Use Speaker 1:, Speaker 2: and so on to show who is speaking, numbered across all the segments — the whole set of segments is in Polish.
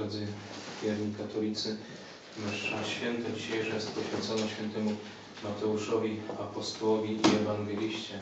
Speaker 1: drodzy wierni katolicy. Msza święta dzisiejsza jest poświęcona świętemu Mateuszowi, apostołowi i ewangeliście.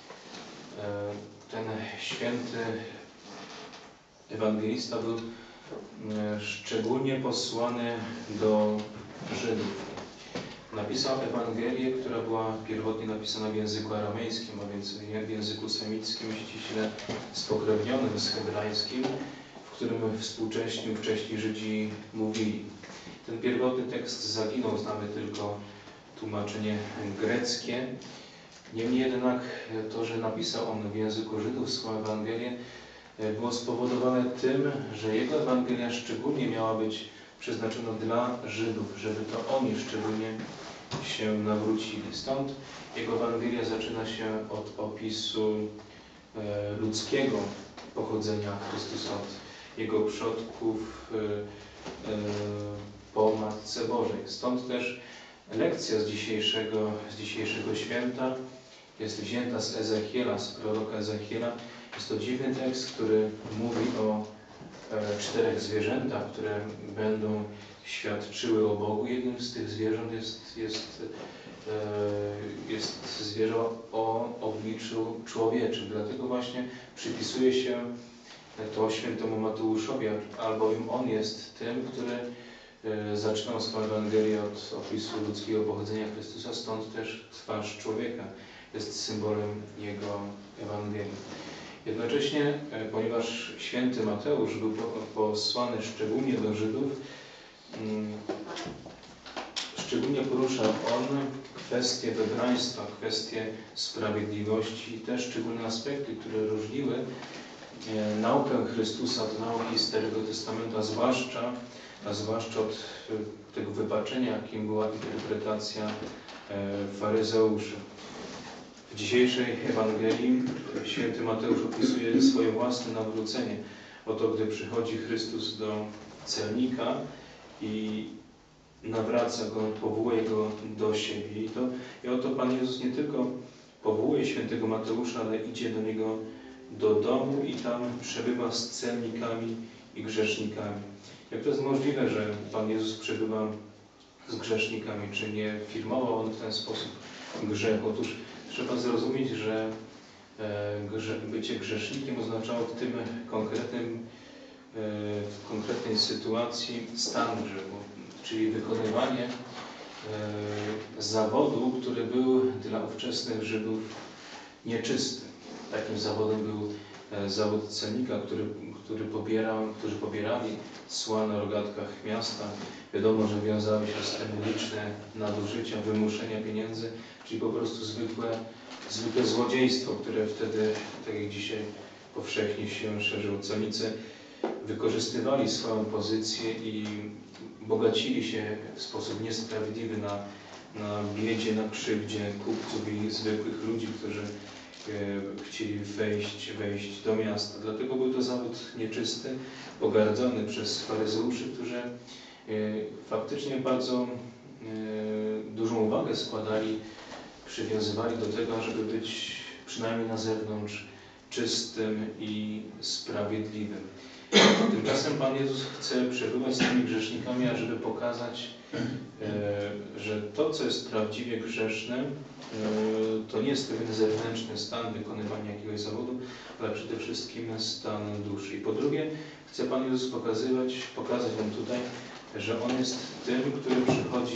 Speaker 1: Ten święty ewangelista był szczególnie posłany do Żydów. Napisał Ewangelię, która była pierwotnie napisana w języku aramejskim, a więc w języku semickim, ściśle spokrewnionym z hebrajskim, w którym wcześniej Żydzi mówili. Ten pierwotny tekst zaginął, znamy tylko tłumaczenie greckie. Niemniej jednak to, że napisał on w języku Żydów swoją Ewangelię, było spowodowane tym, że jego Ewangelia szczególnie miała być przeznaczona dla Żydów, żeby to oni szczególnie się nawrócili. Stąd jego Ewangelia zaczyna się od opisu ludzkiego pochodzenia Chrystusa, od jego przodków po Matce Bożej. Stąd też lekcja z dzisiejszego święta jest wzięta z Ezechiela, z proroka Ezechiela. Jest to dziwny tekst, który mówi o 4 zwierzętach, które będą świadczyły o Bogu. Jednym z tych zwierząt jest zwierzę o obliczu człowieczym. Dlatego właśnie przypisuje się to świętemu Mateuszowi, albowiem on jest tym, który zaczynał swoją Ewangelię od opisu ludzkiego pochodzenia Chrystusa, stąd też twarz człowieka jest symbolem jego Ewangelii. Jednocześnie, ponieważ święty Mateusz był posłany szczególnie do Żydów, szczególnie poruszał on kwestie wybraństwa, kwestie sprawiedliwości i te szczególne aspekty, które różniły naukę Chrystusa od nauki Starego Testamentu, a zwłaszcza od tego wypaczenia, jakim była interpretacja faryzeuszy. W dzisiejszej Ewangelii święty Mateusz opisuje swoje własne nawrócenie. Oto gdy przychodzi Chrystus do celnika i nawraca go, powołuje go do siebie. I oto Pan Jezus nie tylko powołuje świętego Mateusza, ale idzie do niego do domu i tam przebywa z celnikami i grzesznikami. Jak to jest możliwe, że Pan Jezus przebywa z grzesznikami? Czy nie firmował on w ten sposób grzech? Otóż trzeba zrozumieć, że bycie grzesznikiem oznaczało w tym w konkretnej sytuacji stan grzechu, czyli wykonywanie zawodu, który był dla ówczesnych Żydów nieczysty. Takim zawodem był zawód celnika, którzy pobierali cła na rogatkach miasta. Wiadomo, że wiązały się z tym liczne nadużycia, wymuszenia pieniędzy, czyli po prostu zwykłe złodziejstwo, które wtedy, tak jak dzisiaj powszechnie się szerzyło. Celnicy wykorzystywali swoją pozycję i bogacili się w sposób niesprawiedliwy na biedzie, na krzywdzie kupców i zwykłych ludzi, którzy chcieli wejść do miasta. Dlatego był to zawód nieczysty, pogardzony przez faryzeuszy, którzy faktycznie bardzo dużą uwagę przywiązywali do tego, żeby być przynajmniej na zewnątrz czystym i sprawiedliwym. Tymczasem Pan Jezus chce przebywać z tymi grzesznikami, ażeby pokazać, że to, co jest prawdziwie grzeszne, to nie jest pewien zewnętrzny stan wykonywania jakiegoś zawodu, ale przede wszystkim stan duszy. I po drugie, chce Pan Jezus pokazać nam tutaj, że On jest tym, który przychodzi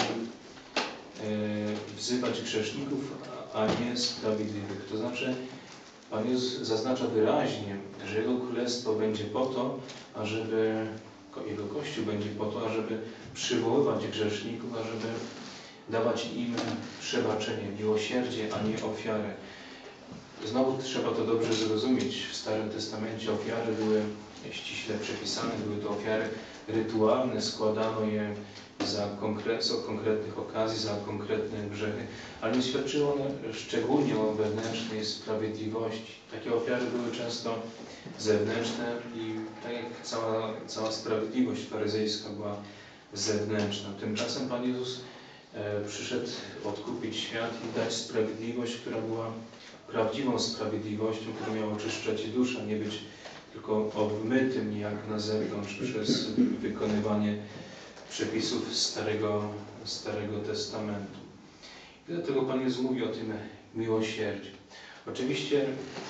Speaker 1: wzywać grzeszników, a nie sprawiedliwych. To znaczy, Pan Jezus zaznacza wyraźnie, że Jego Królestwo będzie po to, Jego Kościół będzie po to, ażeby przywoływać grzeszników, ażeby dawać im przebaczenie, miłosierdzie, a nie ofiarę. Znowu trzeba to dobrze zrozumieć. W Starym Testamencie ofiary były ściśle przepisane, były to ofiary rytualne, składano je co konkretnych okazji, za konkretne grzechy, ale nie świadczyły one szczególnie o wewnętrznej sprawiedliwości. Takie ofiary były często zewnętrzne i tak jak cała sprawiedliwość faryzejska była zewnętrzna. Tymczasem Pan Jezus przyszedł odkupić świat i dać sprawiedliwość, która była prawdziwą sprawiedliwością, która miała oczyszczać duszę, nie być tylko obmytym niejako na zewnątrz przez wykonywanie przepisów Starego Testamentu. I dlatego Pan Jezus mówi o tym miłosierdziu. Oczywiście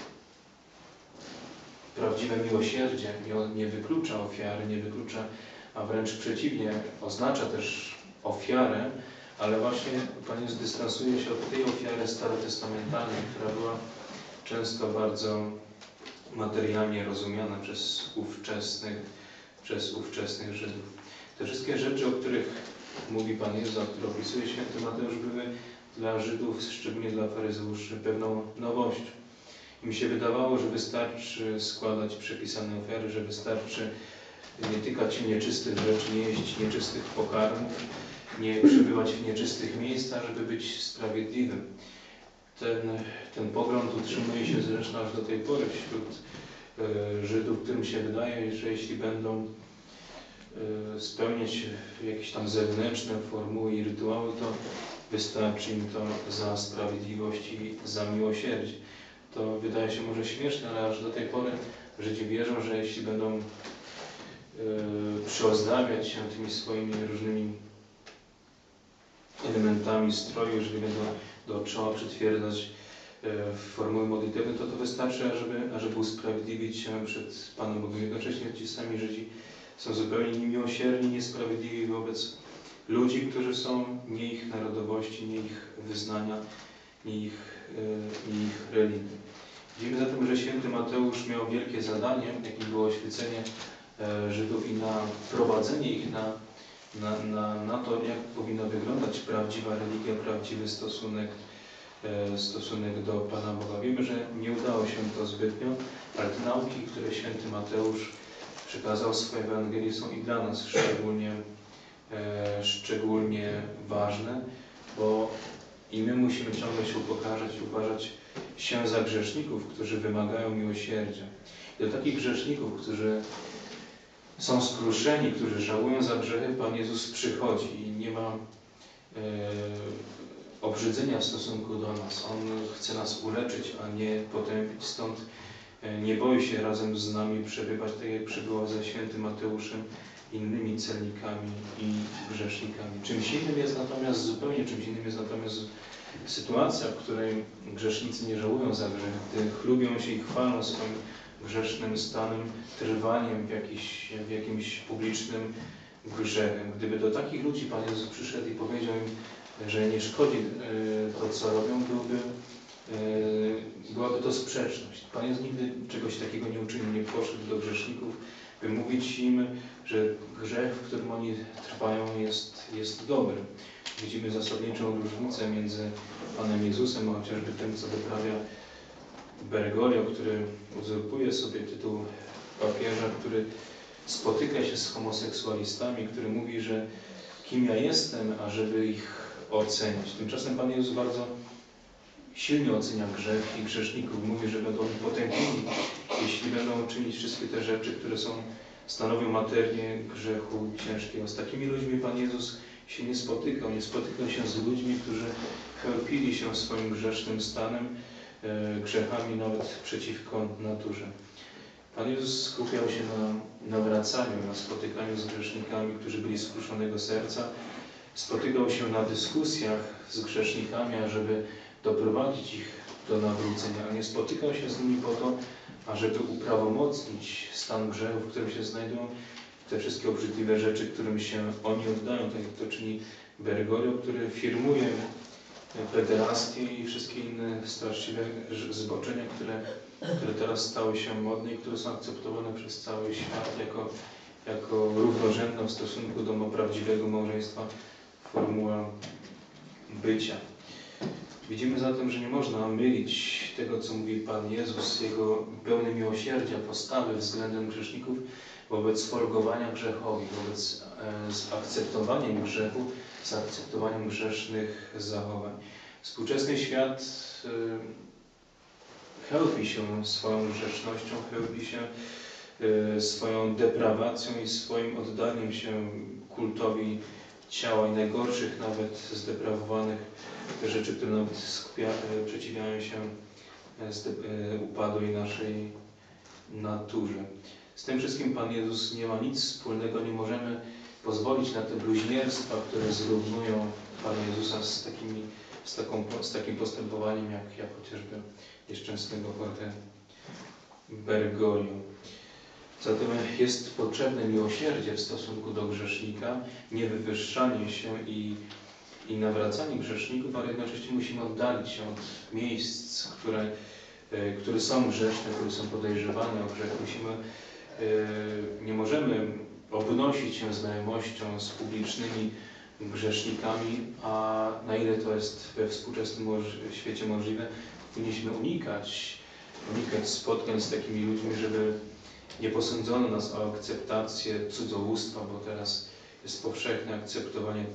Speaker 1: prawdziwe miłosierdzie nie wyklucza ofiary, nie wyklucza, a wręcz przeciwnie, oznacza też ofiarę, ale właśnie Pan Jezus dystansuje się od tej ofiary starotestamentalnej, która była często bardzo materialnie rozumiana przez ówczesnych Żydów. Te wszystkie rzeczy, o których mówi Pan Jezus, a które opisuje święty Mateusz, były dla Żydów, szczególnie dla faryzeuszy, pewną nowością. Im się wydawało, że wystarczy składać przepisane ofiary, że wystarczy nie tykać się nieczystych rzeczy, nie jeść nieczystych pokarmów, nie przebywać w nieczystych miejscach, żeby być sprawiedliwym. Ten pogląd utrzymuje się zresztą aż do tej pory wśród Żydów, którym się wydaje, że jeśli będą spełniać jakieś tam zewnętrzne formuły i rytuały, to wystarczy im to za sprawiedliwość i za miłosierdzie. To wydaje się może śmieszne, ale aż do tej pory Żydzi wierzą, że jeśli będą przyozdabiać się tymi swoimi różnymi elementami stroju, jeżeli będą do czoła przytwierdzać formuły modlitewne, to wystarczy, ażeby usprawiedliwić się przed Panem Bogiem. Jednocześnie ci sami Żydzi są zupełnie niemiłosierni, niesprawiedliwi wobec ludzi, którzy są nie ich narodowości, nie ich wyznania, nie ich religii. Widzimy zatem, że święty Mateusz miał wielkie zadanie, jakim było oświecenie Żydów i naprowadzenie ich na to, jak powinna wyglądać prawdziwa religia, prawdziwy stosunek do Pana Boga. Wiemy, że nie udało się to zbytnio, ale te nauki, które święty Mateusz przekazał w swojej Ewangelii, są i dla nas szczególnie ważne, bo i my musimy ciągle się upokarzać i uważać się za grzeszników, którzy wymagają miłosierdzia. I do takich grzeszników, którzy są skruszeni, którzy żałują za grzechy, Pan Jezus przychodzi i nie ma obrzydzenia w stosunku do nas. On chce nas uleczyć, a nie potępić. Stąd nie boi się razem z nami przebywać, tak jak przebywał ze świętym Mateuszem, innymi celnikami i grzesznikami. Zupełnie czymś innym jest natomiast sytuacja, w której grzesznicy nie żałują za grzech, gdy chlubią się i chwalą swoim grzesznym stanem, trwaniem w jakimś publicznym grzechem. Gdyby do takich ludzi Pan Jezus przyszedł i powiedział im, że nie szkodzi to, co robią, byłaby to sprzeczność. Pan Jezus nigdy czegoś takiego nie uczynił, nie poszedł do grzeszników, by mówić im, że grzech, w którym oni trwają, jest dobry. Widzimy zasadniczą różnicę między Panem Jezusem, a chociażby tym, co wyprawia Bergoglio, który uzurpuje sobie tytuł papieża, który spotyka się z homoseksualistami, który mówi, że kim ja jestem, ażeby ich oceniać. Tymczasem Pan Jezus bardzo silnie ocenia grzech i grzeszników. Mówi, że będą oni potępieni, jeśli będą czynić wszystkie te rzeczy, które stanowią materię grzechu ciężkiego. Z takimi ludźmi Pan Jezus się nie spotykał. Nie spotykał się z ludźmi, którzy chełpili się swoim grzesznym stanem, grzechami nawet przeciwko naturze. Pan Jezus skupiał się na nawracaniu, na spotykaniu z grzesznikami, którzy byli skruszonego serca. Spotykał się na dyskusjach z grzesznikami, ażeby doprowadzić ich do nawrócenia, a nie spotykał się z nimi po to, ażeby uprawomocnić stan grzechu, w którym się znajdują, te wszystkie obrzydliwe rzeczy, którym się oni oddają, tak jak to czyni Bergoglio, który firmuje pederastię i wszystkie inne straszliwe zboczenia, które teraz stały się modne i które są akceptowane przez cały świat jako równorzędna w stosunku do prawdziwego małżeństwa formuła bycia. Widzimy zatem, że nie można mylić tego, co mówi Pan Jezus, Jego pełne miłosierdzia, postawy względem grzeszników wobec folgowania grzechowi, wobec z akceptowaniem grzechu, z akceptowaniem grzesznych zachowań. Współczesny świat chełpi się swoją grzesznością, chełpi się swoją deprawacją i swoim oddaniem się kultowi ciała i najgorszych nawet zdeprawowanych rzeczy, które nawet przeciwiają się upadłej naturze. Z tym wszystkim Pan Jezus nie ma nic wspólnego, nie możemy pozwolić na te bluźnierstwa, które zrównują Pana Jezusa z takim postępowaniem, jak chociażby nieszczęsnego Jorge Bergoglio. Zatem jest potrzebne miłosierdzie w stosunku do grzesznika, nie wywyższanie się i nawracanie grzeszników, ale jednocześnie musimy oddalić się od miejsc, które są grzeszne, które są podejrzewane o grzech. Nie możemy obnosić się znajomością z publicznymi grzesznikami, a na ile to jest we współczesnym świecie możliwe, powinniśmy unikać spotkań z takimi ludźmi, żeby nie posądzono nas o akceptację cudzołóstwa, bo teraz jest powszechne akceptowanie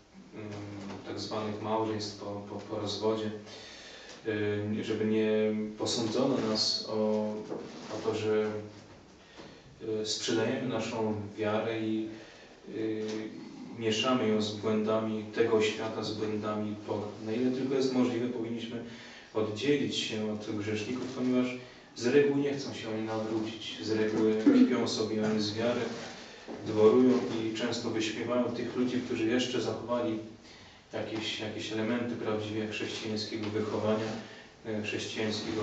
Speaker 1: tak zwanych małżeństw po rozwodzie, żeby nie posądzono nas o to, że sprzedajemy naszą wiarę i mieszamy ją z błędami tego świata, z błędami pogan. Na ile tylko jest możliwe, powinniśmy oddzielić się od grzeszników, ponieważ z reguły nie chcą się oni nawrócić. Z reguły kpią sobie oni z wiary, dworują i często wyśmiewają tych ludzi, którzy jeszcze zachowali jakieś elementy prawdziwie chrześcijańskiego wychowania, chrześcijańskiego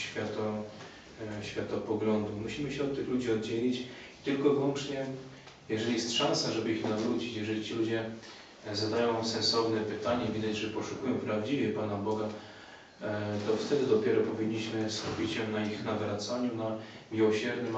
Speaker 1: światopoglądu. Musimy się od tych ludzi oddzielić i tylko i wyłącznie, jeżeli jest szansa, żeby ich nawrócić, jeżeli ci ludzie zadają sensowne pytanie, widać, że poszukują prawdziwie Pana Boga, to wtedy dopiero powinniśmy skupić się na ich nawracaniu, na miłosiernym,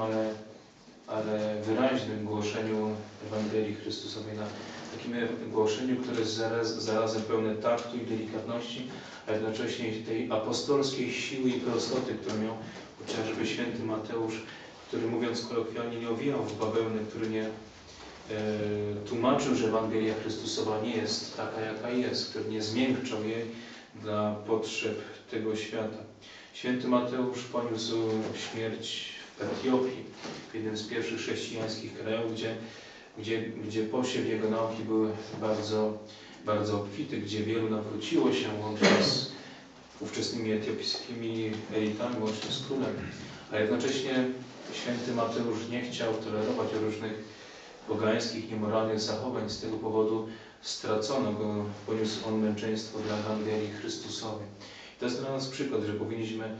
Speaker 1: ale wyraźnym głoszeniu Ewangelii Chrystusowej, na takim głoszeniu, które jest zarazem pełne taktu i delikatności, a jednocześnie tej apostolskiej siły i prostoty, którą miał chociażby święty Mateusz, który, mówiąc kolokwialnie, nie owijał w bawełnę, który nie tłumaczył, że Ewangelia Chrystusowa nie jest taka, jaka jest, który nie zmiękczał jej dla potrzeb tego świata. Święty Mateusz poniósł śmierć w Etiopii, w jednym z pierwszych chrześcijańskich krajów, gdzie posiew jego nauki był bardzo, bardzo obfity, gdzie wielu nawróciło się, łącznie z ówczesnymi etiopijskimi elitami, łącznie z królem. A jednocześnie święty Mateusz nie chciał tolerować różnych pogańskich, niemoralnych zachowań. Z tego powodu stracono go, poniósł on męczeństwo dla Ewangelii Chrystusowej. To jest dla nas przykład, że powinniśmy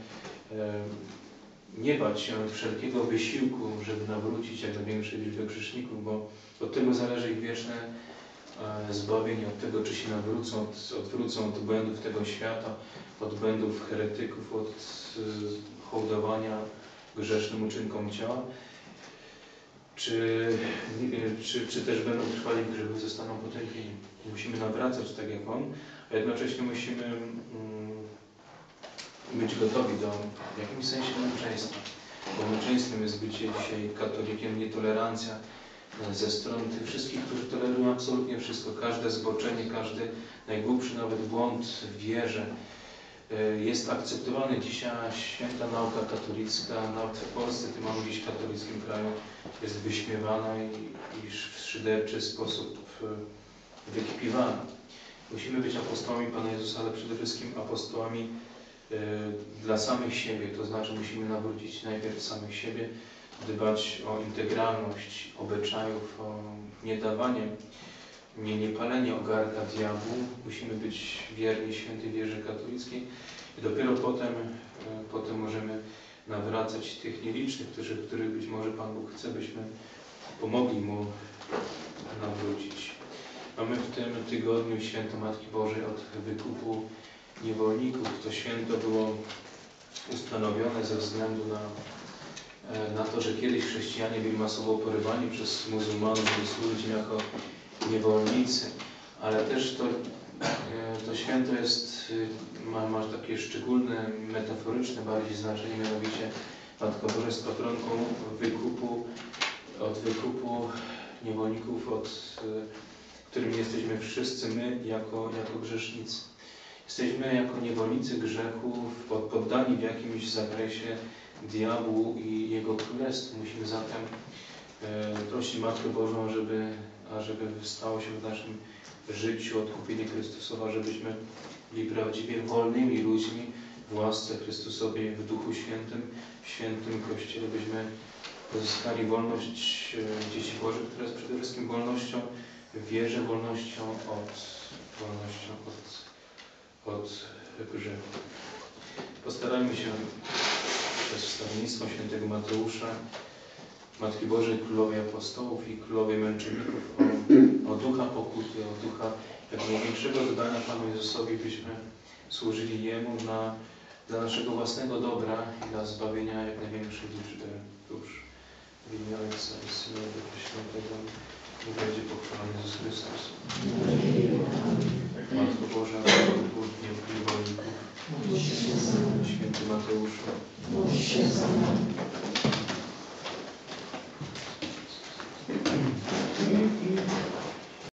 Speaker 1: nie bać się wszelkiego wysiłku, żeby nawrócić jak największej liczby grzeszników, bo od tego zależy ich wieczne zbawienie, od tego, czy się odwrócą od błędów tego świata, od błędów heretyków, od hołdowania grzesznym uczynkom ciała, czy też będą trwali w grzechu, zostaną potępieni. Musimy nawracać tak jak On, a jednocześnie musimy być gotowi do w jakimś sensie męczeństwa. Bo męczeństwem jest bycie dzisiaj katolikiem, nietolerancja ze strony tych wszystkich, którzy tolerują absolutnie wszystko. Każde zboczenie, każdy najgłupszy nawet błąd w wierze jest akceptowany. Dzisiaj święta nauka katolicka, nawet w Polsce, tym mamy dziś katolickim kraju, jest wyśmiewana i w szyderczy sposób wykpiwana. Musimy być apostołami Pana Jezusa, ale przede wszystkim apostołami dla samych siebie, to znaczy musimy nawrócić najpierw samych siebie, dbać o integralność obyczajów, o niedawanie, nie palenie ogarka diabłu. Musimy być wierni świętej wierze katolickiej i dopiero potem możemy nawracać tych nielicznych, których być może Pan Bóg chce, byśmy pomogli Mu nawrócić. Mamy w tym tygodniu Święto Matki Bożej od wykupu niewolników. To święto było ustanowione ze względu na to, że kiedyś chrześcijanie byli masowo porywani przez muzułmanów, byli służyć im jako niewolnicy, ale też to święto ma takie szczególne, metaforyczne bardziej znaczenie, mianowicie Matka Boża jest patronką wykupu niewolników, którymi jesteśmy wszyscy my jako grzesznicy. Jesteśmy jako niewolnicy grzechu, poddani w jakimś zakresie diabłu i jego królestwu. Musimy zatem prosić Matkę Bożą, żeby stało się w naszym życiu odkupienie Chrystusowa, żebyśmy byli prawdziwie wolnymi ludźmi, w łasce Chrystusowej, w Duchu Świętym, w świętym Kościele, byśmy pozyskali wolność dzieci Bożych, która jest przede wszystkim wolnością w wierze, wolnością od grzechu. Postarajmy się przez wstawiennictwo świętego Mateusza, Matki Bożej, Królowej Apostołów i Królowej Męczenników o ducha pokuty, o ducha jak największego dodania Panu Jezusowi, byśmy służyli Jemu dla naszego własnego dobra i dla zbawienia jak największej liczby dusz. W imię Ojca i Syna i Ducha Świętego, niech będzie pochwalony Jezus Chrystus.